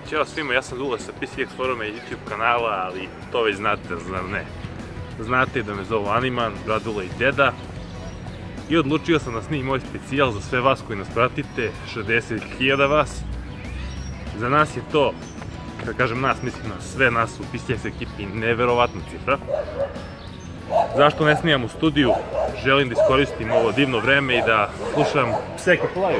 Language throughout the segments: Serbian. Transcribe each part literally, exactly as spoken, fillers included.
Ćao svima, ja sam Dule sa P C X foruma i YouTube kanala, ali to već znate, zar ne? Znate da me zovu Animan, Bradula i Deda. I odlučio sam da snimim ovaj specijal za sve vas koji nas pratite, šezdeset hiljada vas. Za nas je to, kada kažem nas, mislim na sve nas u P C X ekipi, neverovatna cifra. Zašto ne snimam u studiju? Želim da iskoristim ovo divno vreme i da slušam pse kako laju.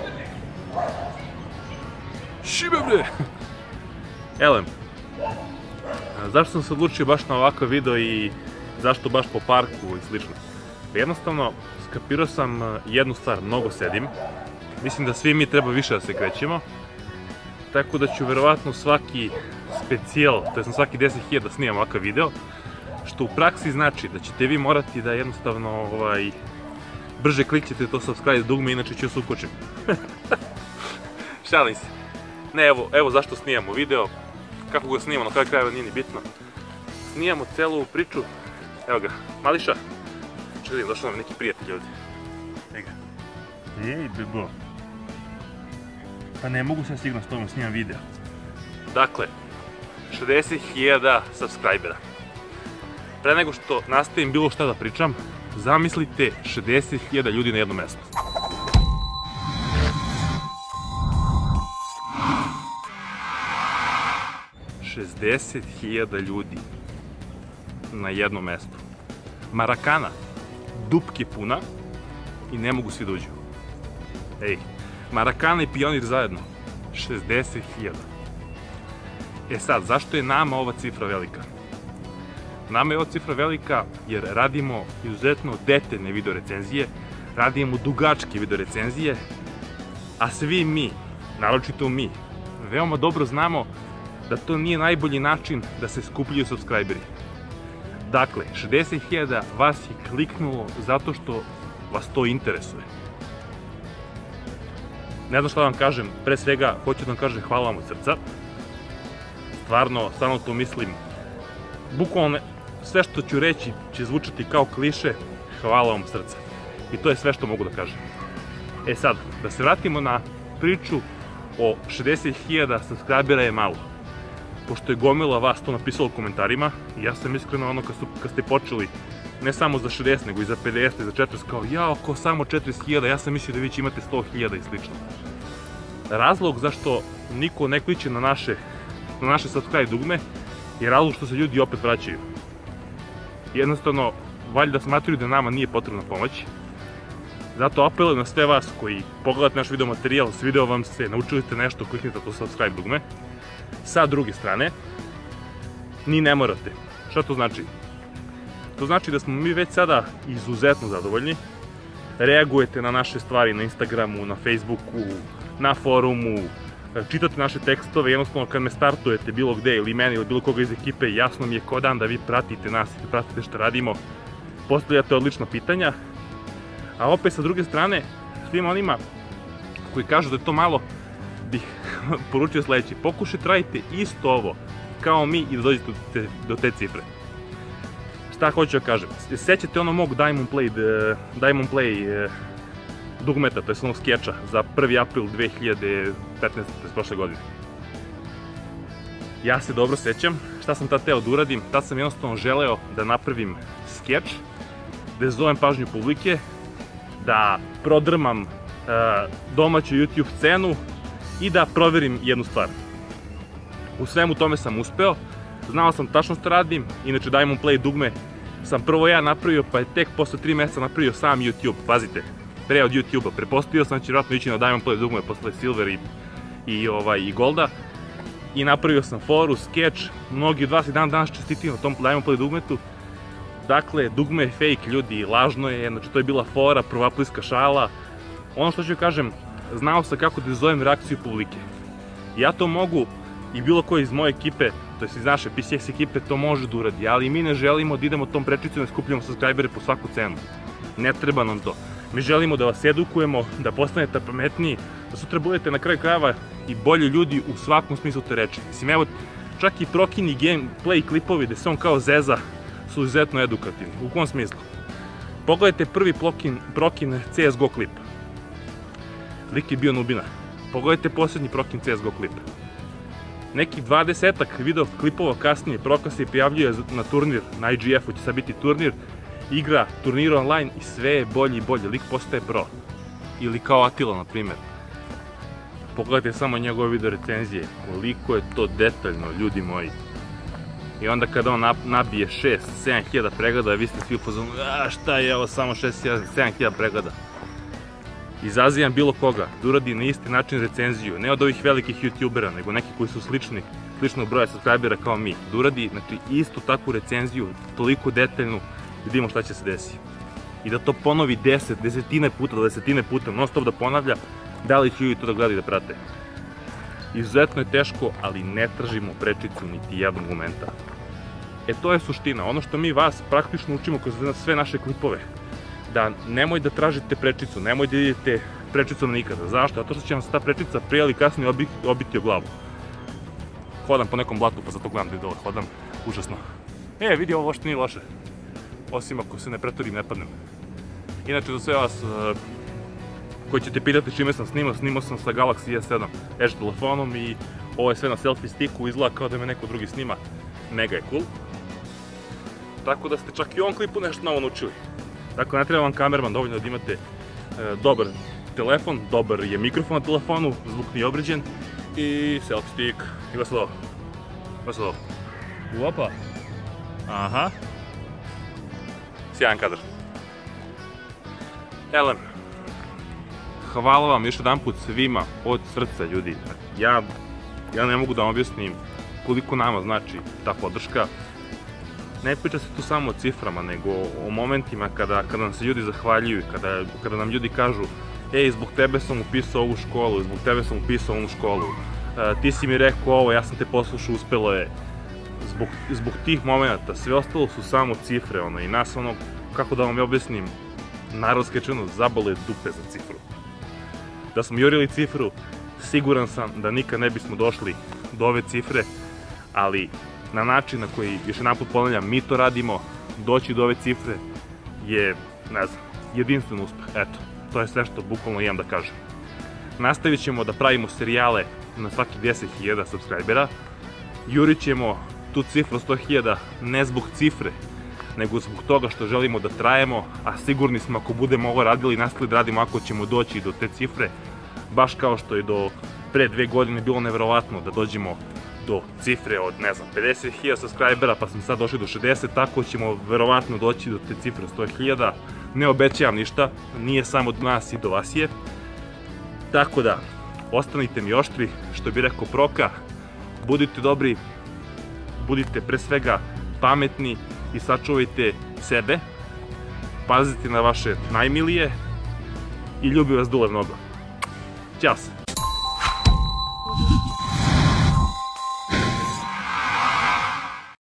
Šibe bre! Elem, zašto sam se odlučio baš na ovakav video i zašto baš po parku i slično? Jednostavno, skapirao sam jednu stvar, mnogo sedim. Mislim da svi mi treba više da se krećemo. Tako da ću verovatno svaki specijal, to je na svaki deset hiljada da snimam ovakav video. Što u praksi znači da ćete vi morati da jednostavno ovaj, brže klikćete to subscribe dugme, inače ću se ukočim. Šalim se. Ne, evo, evo zašto snimamo video. Kako ga snimamo, na kraju krajeva nije ni bitno. Snimamo celu priču. Evo ga, Mališa. Čekaj, došao nam neki prijatelj ovdje. Ej ga. Ej, bebo. Pa ne mogu sad sigurno s tobom snimam video. Dakle, šezdeset hiljada subscribera. Pre nego što nastavim bilo šta da pričam, zamislite šezdeset hiljada ljudi na jednom mjestu. šezdeset hiljada ljudi na jednom mjestu. Marakana, dupke puna i ne mogu svi da uđu. Ej, Marakana i Pionir zajedno, šezdeset hiljada. E sad, zašto je nama ova cifra velika? Nama je ova cifra velika jer radimo izuzetno detaljne video recenzije, radimo dugačke video recenzije, a svi mi, naročito mi, veoma dobro znamo da to nije najbolji način da se skupljaju subscriberi. Dakle, šezdeset hiljada vas je kliknulo zato što vas to interesuje. Ne znam šta da vam kažem, pre svega hoću da vam kažem hvala vam od srca. Stvarno, stvarno to mislim. Bukvalno sve što ću reći će zvučati kao kliše, hvala vam od srca. I to je sve što mogu da kažem. E sad, da se vratimo na priču o šezdeset hiljada subscribera je malo. Pošto je gomila vas to napisalo u komentarima, i ja sam iskreno ono kad ste počeli, ne samo za šezdeset, nego i za pedeset i za četrdeset, kao jao, ko samo četrdeset hiljada, ja sam mislio da vi će imate sto hiljada i slično. Razlog zašto niko ne kliče na naše, na naše subscribe dugme je razlog što se ljudi opet vraćaju. Jednostavno, valjda smatraju da nama nije potrebna pomoć. Zato apelujem na sve vas koji pogledate naš video materijal, svideo vam se, naučili ste nešto, kliknite to subscribe dugme. Sa druge strane, ni ne morate. Šta to znači? To znači da smo mi već sada izuzetno zadovoljni. Reagujete na naše stvari na Instagramu, na Facebooku, na forumu, čitate naše tekstove, jednostavno kad me startujete bilo gde ili meni ili bilo koga iz ekipe, jasno mi je ko dan da vi pratite nas i pratite što radimo, postavljate odlična pitanja. A opet sa druge strane, svima onima koji kažu da je to malo, bih poručio sledeće, pokušajte radite isto ovo kao mi i da dođete do te cifre. Šta hoću da kažem, sećate ono mog Diamond Play, Diamond Play dugmeta, to je onog skeča za prvi april dve hiljade petnaeste. prošle godine. Ja se dobro sećam šta sam tad teo da uradim, tad sam jednostavno želeo da napravim skeč, da zovem pažnju publike, da prodrmam domaću YouTube scenu i da proverim jednu stvar. U svemu tome sam uspeo, znao sam tačno što radim, inače Diamond Play dugme sam prvo ja napravio, pa je tek posle tri meseca napravio sam YouTube, pazite, pre od YouTube-a, prepostavio sam da će vjerojatno ići na Diamond Play dugme posle Silver i, i, ovaj, i Golda, i napravio sam foru, skeč, mnogi od vas i dan danas čestitio na tom Diamond Play dugmetu. Dakle, dugme je fake, ljudi, lažno je, znači to je bila fora, prvoaprilska šala. Ono što ću kažem, znao sam kako da zovem reakciju publike. Ja to mogu i bilo ko iz moje ekipe, to je iz naše P C X ekipe, to može da uradi, ali mi ne želimo da idemo tom prečicom i skupljamo subscribere po svaku cenu. Ne treba nam to. Mi želimo da vas edukujemo, da postanete pametniji, da sutra budete na kraju krajeva i bolji ljudi u svakom smislu te reči. Mislim, evo, čak i Prokini gameplay klipovi gde se on kao zeza su izuzetno edukativni. U kom smislu? Pogledajte prvi Prokin C S G O klip. Lik je bio nubina. Pogledajte posljednji Prokin C S G O klip. Neki dvadesetak video klipova kasnije Proka se prijavljuje na turnir, na I G F-u će sad biti turnir, igra turnir online i sve je bolje i bolje, lik postaje pro. Ili kao Atila, na primjer. Pogledajte samo njegove video recenzije, koliko je to detaljno, ljudi moji. I onda kada on nabije šest sedam hiljada pregleda, vi ste svi u fazonu, a šta je ovo, samo šest sedam hiljada pregleda. Izazivam bilo koga da uradi na isti način recenziju, ne od ovih velikih youtubera, nego neki koji su slični, sličnog broja subscribera kao mi. Da uradi, znači, istu takvu recenziju, toliko detaljnu, da vidimo šta će se desiti. I da to ponovi deset, desetine puta, desetine puta, non stop da ponavlja, da li će ljudi to da gledaju i da prate. Izuzetno je teško, ali ne tražimo prečicu niti jednog momenta. E to je suština, ono što mi vas praktično učimo kroz sve naše klipove. Da nemoj da tražite prečicu, nemoj da idete prečicom nikada. Zašto? Zato što će vam se ta prečica prije ili kasnije obiti o glavu. Hodam po nekom blatu, pa zato gledam da je dole, hodam užasno. E, vidi, ovo što nije loše. Osim ako se ne pretorim, ne padnem. Inače, za sve vas koji ćete pitati čime sam snimao, snimao sam sa Galaxy S sedam Edge telefonom i ovo je sve na selfie sticku, izgleda kao da me neko drugi snima. Mega je cool. Tako da ste čak i u ovom klipu nešto novo naučili. Dakle, ne treba vam kamerman, dovoljno da imate dobar telefon, dobar je mikrofon na telefonu, zvuk nije obrađen i selfie stick. I vas ovo. Vas ovo. Uopa. Aha. Sjajan kadar. Elem. Hvala vam još jedan put svima od srca, ljudi. Ja, ja ne mogu da vam objasnim koliko nama znači ta podrška. Ne priča se tu samo o ciframa, nego o momentima kada, kada nam se ljudi zahvaljuju, kada, kada nam ljudi kažu ej, zbog tebe sam upisao ovu školu, zbog tebe sam upisao onu školu, e, ti si mi rekao ovo, ja sam te poslušao, uspelo je. Zbog, zbog tih momenta, sve ostalo su samo cifre, ono, i nas, ono, kako da vam objasnim, narodski rečeno, zabole dupe za cifru. Da smo jurili cifru, siguran sam da nikad ne bismo došli do ove cifre, ali na način na koji, još jedan put ponavljam, mi to radimo, doći do ove cifre je, ne znam, jedinstven uspeh. Eto, to je sve što bukvalno imam da kažem. Nastavit ćemo da pravimo serijale na svaki deset hiljada subscribera. Jurit ćemo tu cifru sto hiljada ne zbog cifre, nego zbog toga što želimo da trajemo, a sigurni smo ako budemo ovo radili i nastavili da radimo, ako ćemo doći do te cifre, baš kao što je do pre dve godine bilo neverovatno da dođemo do cifre od, ne znam, pedeset hiljada subscribera, pa smo sad došli do šezdeset, tako ćemo verovatno doći do te cifre sto hiljada. Ne obećavam ništa, nije samo do nas i do vas je. Tako da, ostanite mi oštri, što bi rekao Proka, budite dobri, budite pre svega pametni i sačuvajte sebe, pazite na vaše najmilije i ljubi vas Dule mnogo. Ćao se!